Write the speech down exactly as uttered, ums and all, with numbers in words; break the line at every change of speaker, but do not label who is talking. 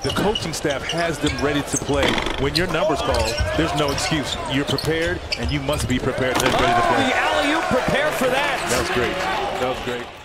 The coaching staff has them ready to play. When your number's called, there's no excuse. You're prepared, and you must be prepared and ready to play.
Oh, the alley-oop, prepare for that.
That was great. That was great.